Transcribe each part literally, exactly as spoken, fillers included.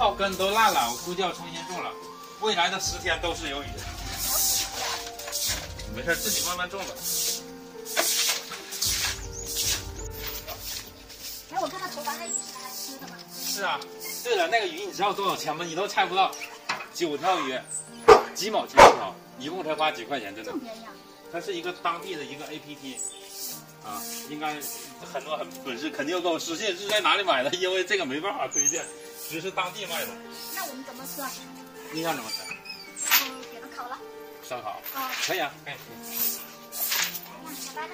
泡根都烂了，我估计要重新种了。未来的十天都是有雨。没事，自己慢慢种吧。 哎，我看到头发那鱼是拿来吃的吗？ 是啊。对了，那个鱼你知道多少钱吗？你都猜不到。九条鱼，几毛钱一条，一共才花几块钱，真的。 这么便宜啊！ 它是一个当地的一个 A P P。啊，应该很多很粉丝肯定要给我私信是在哪里买的，因为这个没办法推荐，只是当地卖的。 那我们怎么吃啊？ 你想怎么吃？ 嗯，给它烤了。 烧烤？ 啊， 可以啊，可以。 那小班呐？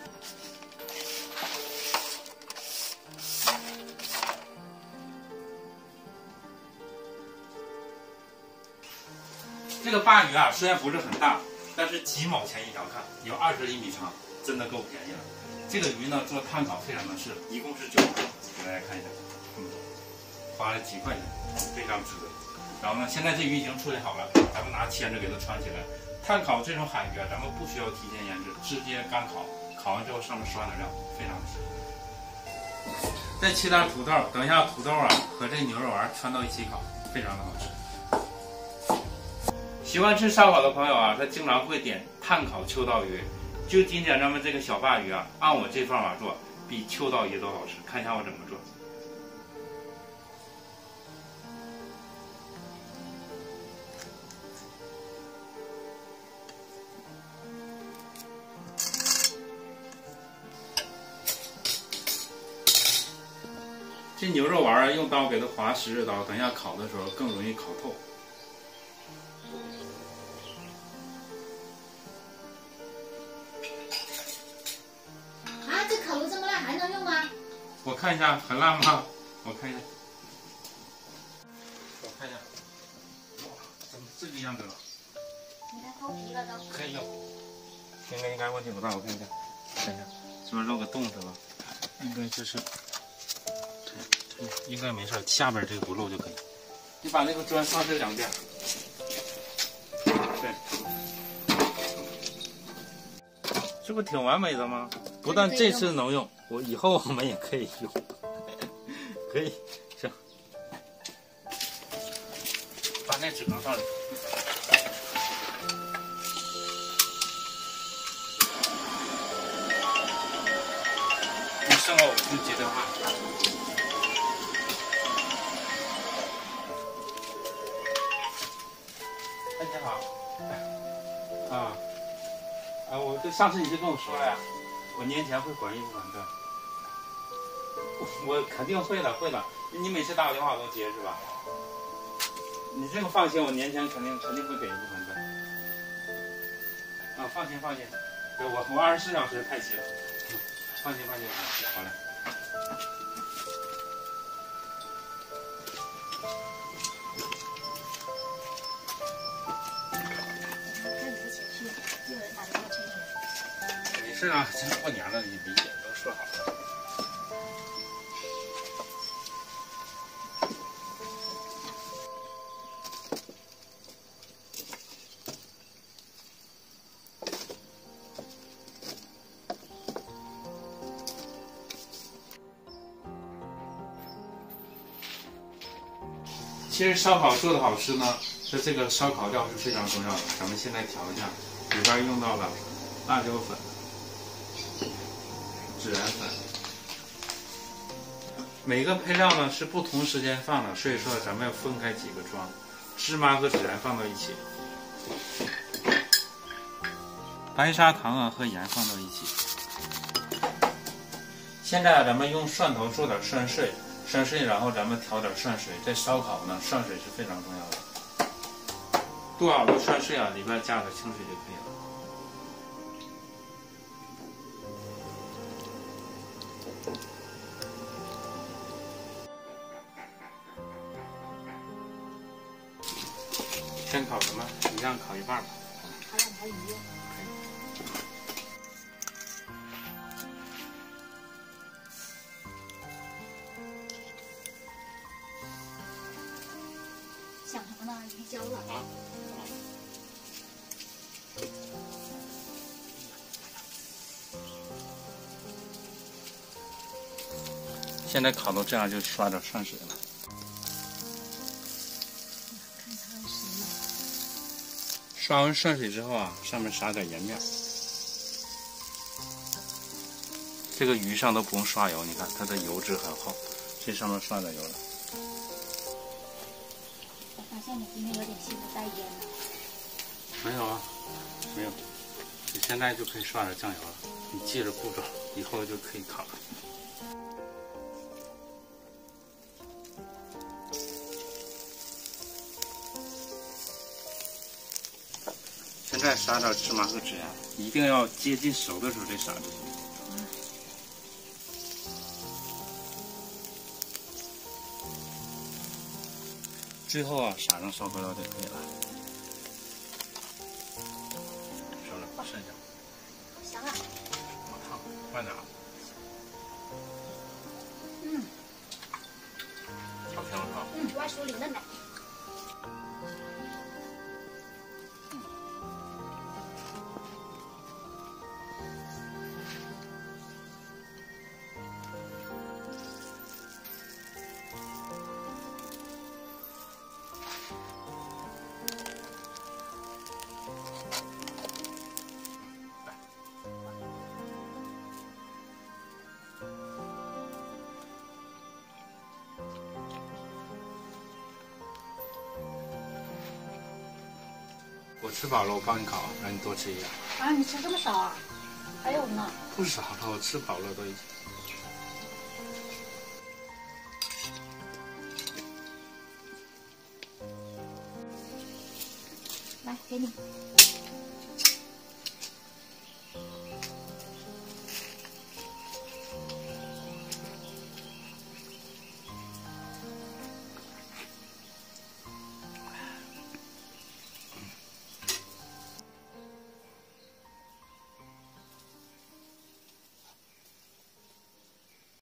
这个鲅鱼啊，虽然不是很大，但是几毛钱一条，看有二十厘米长。真的够便宜了，这个鱼呢做炭烤非常的适合，一共是九条，给大家看一下，这么多，花了几块钱，非常值得。然后呢，现在这鱼已经处理好了，咱们拿签子给它穿起来。炭烤这种海鱼啊，咱们不需要提前腌制，直接干烤，烤完之后上面刷点料，非常的适合。再切点土豆，等一下土豆啊和这牛肉丸穿到一起烤，非常的好吃。喜欢吃烧烤的朋友啊，他经常会点炭烤秋刀鱼。就今天咱们这个小鲅鱼啊，按我这方法做，比秋刀鱼都好吃。看一下我怎么做。这牛肉丸用刀给它划十字刀，等一下烤的时候更容易烤透。我看一下，很烂吗？我看一下，我看一下，哇，怎么这个样子了？ 你看脱皮了都。 可以用，应该应该问题不大。我看一下，看一下，是不是漏个洞是吧？应该这是，应该没事，下边这个不漏就可以。你把那个砖上这两边，对，这不挺完美的吗？不但这次能用。我以后我们也可以用，可以行。把那纸缸放里。你剩了我就接电话。哎，你好。啊。啊，我这上次你就跟我说了呀，我年前会还一部分的。我肯定会的，会的。你每次打我电话我都接是吧？你这个放心，我年前肯定肯定会给一部分的。啊，放心放心，对我我二十四小时开启了，放心放心，好嘞。 看你的情绪，又有人打电话催你。 没事啊，这过年了，你理解，都说好了。其实烧烤做的好吃呢，它这个烧烤料是非常重要的。咱们现在调一下，里边用到了辣椒粉、孜然粉，每个配料呢是不同时间放的，所以说咱们要分开几个装。芝麻和孜然放到一起，白砂糖啊和盐放到一起。现在咱们用蒜头做点蒜碎。涮碎，然后咱们调点涮水。这烧烤呢，涮水是非常重要的。剁好的涮碎啊，里边加点清水就可以了。先烤什么？一样烤一半吧。 烤两条鱼。想什么呢？鱼胶了。 啊。现在烤到这样就刷点涮水了。 刷完涮水之后啊，上面撒点盐面。这个鱼上都不用刷油，你看它的油脂很厚，这上面刷点油了。 我发现你今天有点心不在焉了。 没有啊，没有。你现在就可以刷点酱油了。你记着步骤，以后就可以烤了。现在撒点芝麻和孜然，一定要接近熟的时候再撒这些。最后啊，撒上烧灰料就可以了。熟了，剩下。 香啊！ 好烫，慢点啊。 嗯。 好香是吧？ 嗯，外酥里嫩的。 我吃饱了，我帮你烤，让你多吃一点。 啊，你吃这么少啊？还有呢？ 不少了，我吃饱了都已经。 来，给你。